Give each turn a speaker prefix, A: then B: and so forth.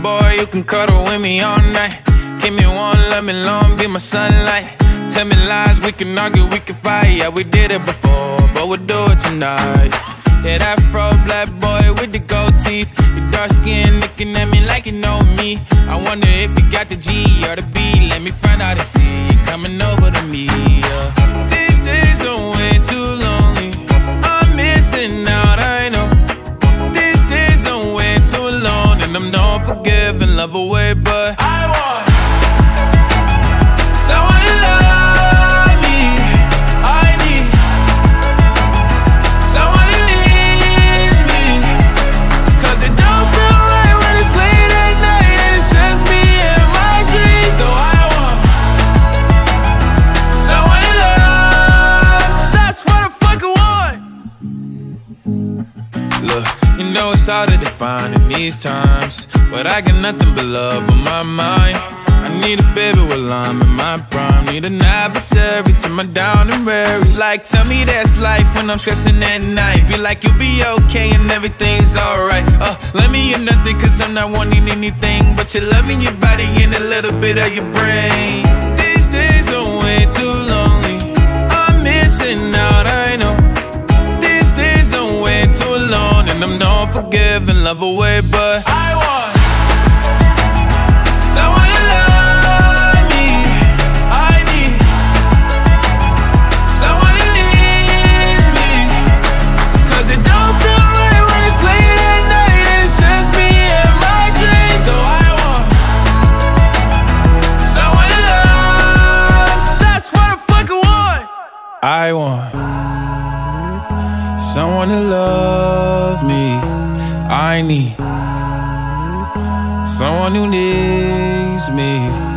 A: boy, you can cuddle with me all night. Give me one, let me long, be my sunlight. Tell me lies, we can argue, we can fight. Yeah, we did it before, but we'll do it tonight. Yeah, that fro black boy with the gold teeth. Your dark skin looking at me like you know me. I wonder if you got the G or the B. Let me find out and see you coming over to me. These days are way too lonely. I'm missing out, I know. These days are way too alone, and I'm not forgiving, love away, but I want someone to love me. I need someone who needs me, 'cause it don't feel right when it's late at night and it's just me and my dreams. So I want someone to love. That's what I fucking want. Look, you know it's hard to define in these times, but I got nothing but love on my mind. I need a baby while I'm in my prime. Need an adversary to my down and weary. Like, tell me that's life when I'm stressing at night. Be like, you'll be okay and everything's alright. Let me in nothing, 'cause I'm not wanting anything but your love in your body and a little bit of your brain. These days are way too lonely. I'm missing out, I know. These days are way too alone, and I'm not forgiving, love away, but I want someone to love me. I need someone who needs me, 'cause it don't feel right when it's late at night and it's just me and my dreams. So I want someone to love. That's what I fucking want. I want someone to love me. I need someone who needs me.